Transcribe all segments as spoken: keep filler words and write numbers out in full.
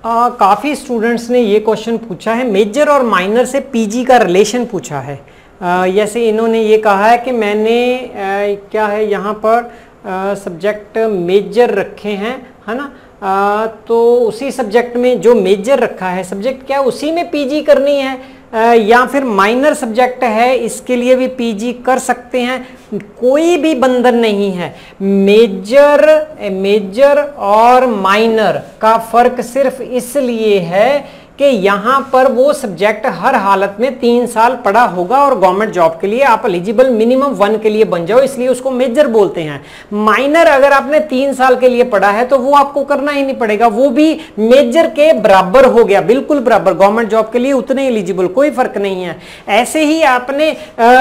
आ, काफ़ी स्टूडेंट्स ने ये क्वेश्चन पूछा है, मेजर और माइनर से पीजी का रिलेशन पूछा है। जैसे इन्होंने ये कहा है कि मैंने आ, क्या है यहाँ पर सब्जेक्ट मेजर रखे हैं, है ना, आ, तो उसी सब्जेक्ट में जो मेजर रखा है सब्जेक्ट, क्या उसी में पीजी करनी है आ, या फिर माइनर सब्जेक्ट है इसके लिए भी पीजी कर सकते हैं? कोई भी बंधन नहीं है। मेजर मेजर और माइनर का फर्क सिर्फ इसलिए है कि यहाँ पर वो सब्जेक्ट हर हालत में तीन साल पढ़ा होगा और गवर्नमेंट जॉब के लिए आप एलिजिबल मिनिमम वन के लिए बन जाओ, इसलिए उसको मेजर बोलते हैं। माइनर अगर आपने तीन साल के लिए पढ़ा है तो वो आपको करना ही नहीं पड़ेगा, वो भी मेजर के बराबर हो गया, बिल्कुल बराबर, गवर्नमेंट जॉब के लिए उतने एलिजिबल, कोई फर्क नहीं है। ऐसे ही आपने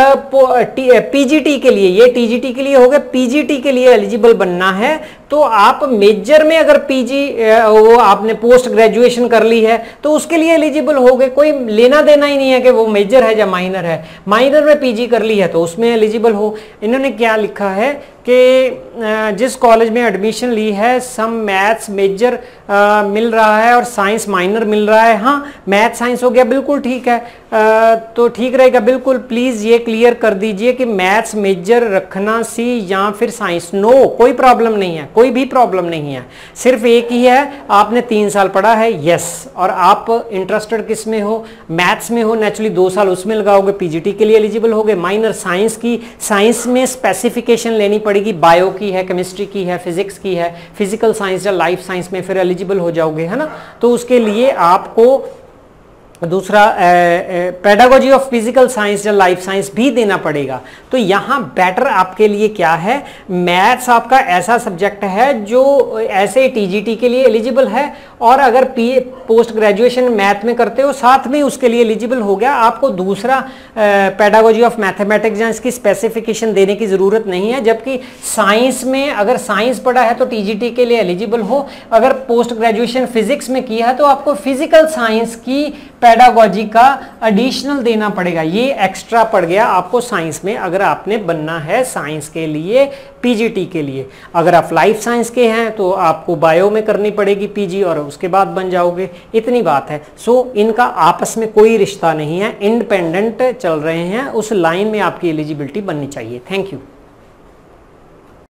पीजीटी के लिए, ये टीजीटी के लिए हो गया, पीजीटी के लिए एलिजिबल बनना है तो आप मेजर में अगर पीजी वो आपने पोस्ट ग्रेजुएशन कर ली है तो उसके लिए एलिजिबल हो गए, कोई लेना देना ही नहीं है कि वो मेजर है या माइनर है। माइनर में पीजी कर ली है तो उसमें एलिजिबल हो। इन्होंने क्या लिखा है कि जिस कॉलेज में एडमिशन ली है सम मैथ्स मेजर आ, मिल रहा है और साइंस माइनर मिल रहा है। हाँ, मैथ साइंस हो गया, बिल्कुल ठीक है, आ, तो ठीक रहेगा बिल्कुल। प्लीज़ ये क्लियर कर दीजिए कि मैथ्स मेजर रखना सी या फिर साइंस। नो, कोई प्रॉब्लम नहीं है, कोई भी प्रॉब्लम नहीं है, सिर्फ एक ही है, आपने तीन साल पढ़ा है, यस, और आप इंटरेस्टेड किस में हो, मैथ्स में हो, नेचुरली दो साल उसमें लगाओगे, पीजीटी के लिए एलिजिबल हो गए। माइनर साइंस की, साइंस में स्पेसिफिकेशन लेनी पड़ेगी, बायो की है, केमिस्ट्री की है, फिजिक्स की है, फिजिकल साइंस या लाइफ साइंस में फिर एलिजिबल हो जाओगे, है ना। तो उसके लिए आपको दूसरा पेडागोजी ऑफ फिजिकल साइंस या लाइफ साइंस भी देना पड़ेगा। तो यहाँ बेटर आपके लिए क्या है, मैथ्स आपका ऐसा सब्जेक्ट है जो ऐसे टीजीटी के लिए एलिजिबल है, और अगर पी पोस्ट ग्रेजुएशन मैथ में करते हो साथ में उसके लिए एलिजिबल हो गया। आपको दूसरा पेडागोजी ऑफ मैथमेटिक्स या इसकी स्पेसिफिकेशन देने की ज़रूरत नहीं है। जबकि साइंस में अगर साइंस पढ़ा है तो टीजीटी के लिए एलिजिबल हो, अगर पोस्ट ग्रेजुएशन फिजिक्स में किया है तो आपको फिजिकल साइंस की पेडागोजी का एडिशनल देना पड़ेगा, ये एक्स्ट्रा पड़ गया आपको साइंस में, अगर आपने बनना है साइंस के लिए पीजीटी के लिए। अगर आप लाइफ साइंस के हैं तो आपको बायो में करनी पड़ेगी पीजी और उसके बाद बन जाओगे, इतनी बात है। सो इनका आपस में कोई रिश्ता नहीं है, इंडिपेंडेंट चल रहे हैं, उस लाइन में आपकी एलिजिबिलिटी बननी चाहिए। Thank you.